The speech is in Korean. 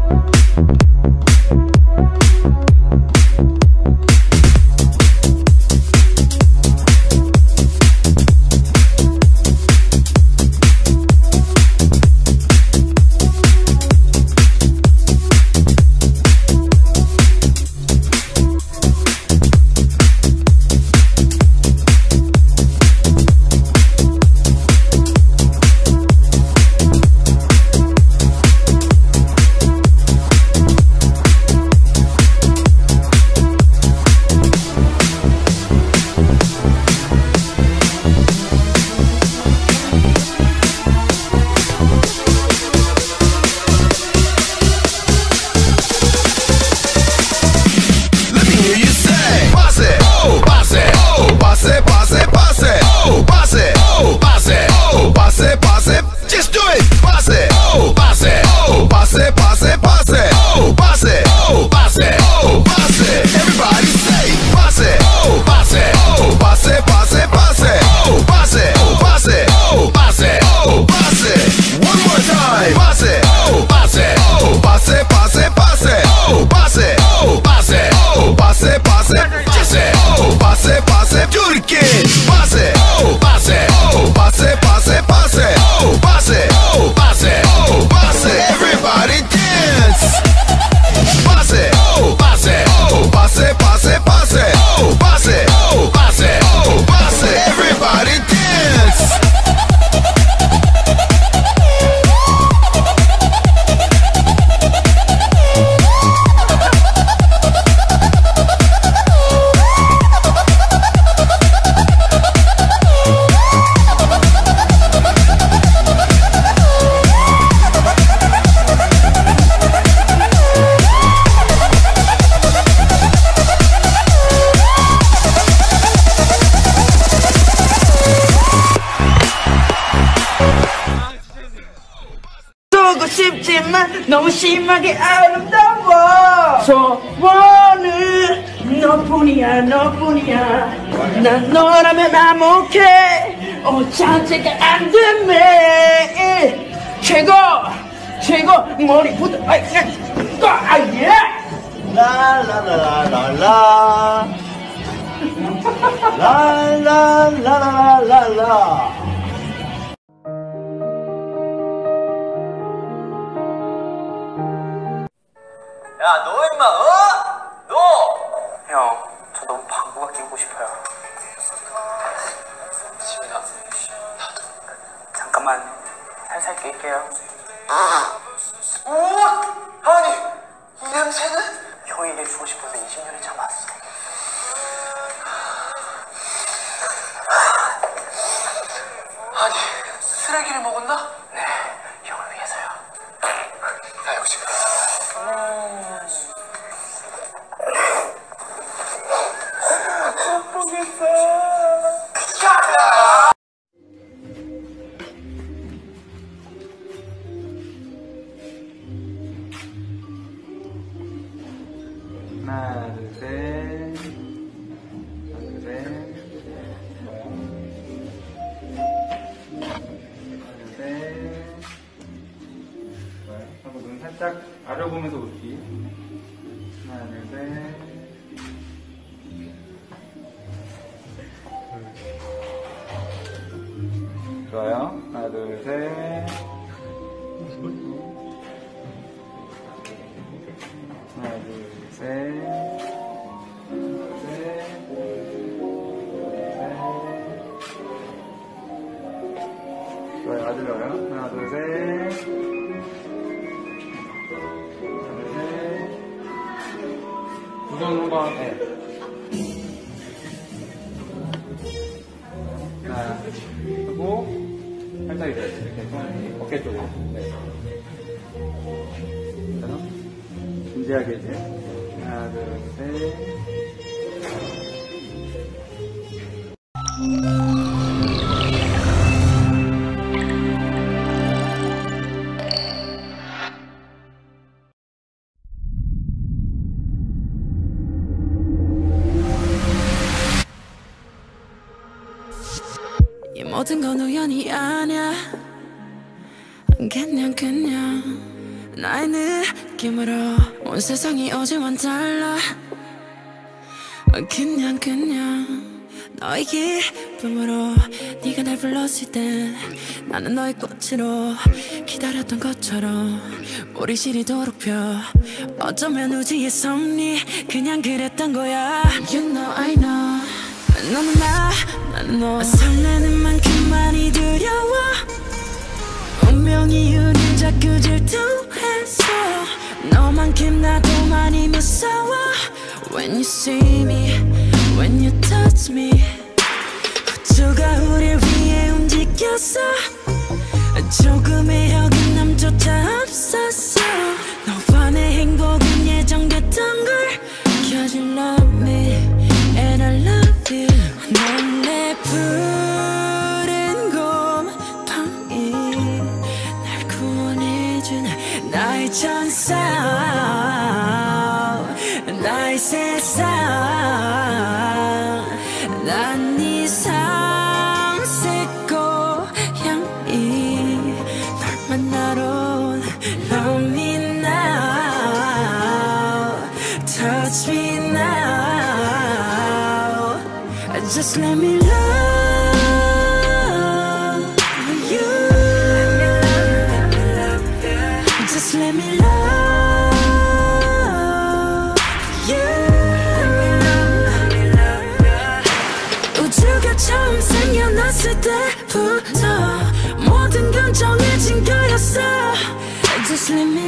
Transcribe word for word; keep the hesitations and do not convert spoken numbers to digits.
싶지만 너무 심하게 아름다워. 소원은 너뿐이야 너뿐이야. 난 너라면 암묵해. 어 자체가 안 되네. 최고 최고 머리부터 아이 아예 라라라라라라 라라라라라라. 야, 너 임마, 어? 너! 형, 저 너무 방구가 끼고 싶어요. 지민아, 나도. 잠깐만, 살살 낄게요. 오! 아니, 이 냄새는? 형에게 주고 싶어서 이십 년을 참았어. 아니, 쓰레기를 먹었나? 네, 형을 위해서요. 나 역시 그래. 하나, 둘, 셋. 하나, 둘, 셋. 하나, 둘, 셋. 좋아요. 하고 눈 살짝 아려보면서 웃기. 하나, 둘, 셋. 좋아요. 하나, 둘, 셋. 하나, 둘, 셋. 셋. 셋. 좋아요. 아주 좋아요. 하나, 둘, 셋. 하나, 둘, 셋. 두 손 한번, 네. 하나, 하고, 살짝 이제 이렇게 손, 어깨 쪽으로. 네. 진지하게 이제. 하나, 둘, 셋. 이 모든 건 우연이 아니야. 그냥 그냥 나의 느낌으로 온 세상이 어제와는 달라. 그냥 그냥 너의 기쁨으로 네가 날 불렀을 때 나는 너의 꽃으로 기다렸던 것처럼 우리 시리도록 펴. 어쩌면 우주의 섭리 그냥 그랬던 거야. You know I know 너는 나 나는 너 설레는 만큼 많이 두려워. 운명이 우릴 자꾸 질투해서 너만큼 나도 많이 무서워. When you see me, when you touch me, 우주가 우릴 위해 움직였어. 조금의 어긋남조차 없었어. 너와 내 행복은 예정됐던 걸. Cause you love me and I love you. 넌 내 푸른 곰팡이 날 구원해준 나의 천사 나의 세상. 난 네 삼색 고향이 널 만나러 온 Love me now, touch me now. Just let me love you. Just let me love 처음 생겨났을 때부터 모든 건 정해진 거였어. Just let me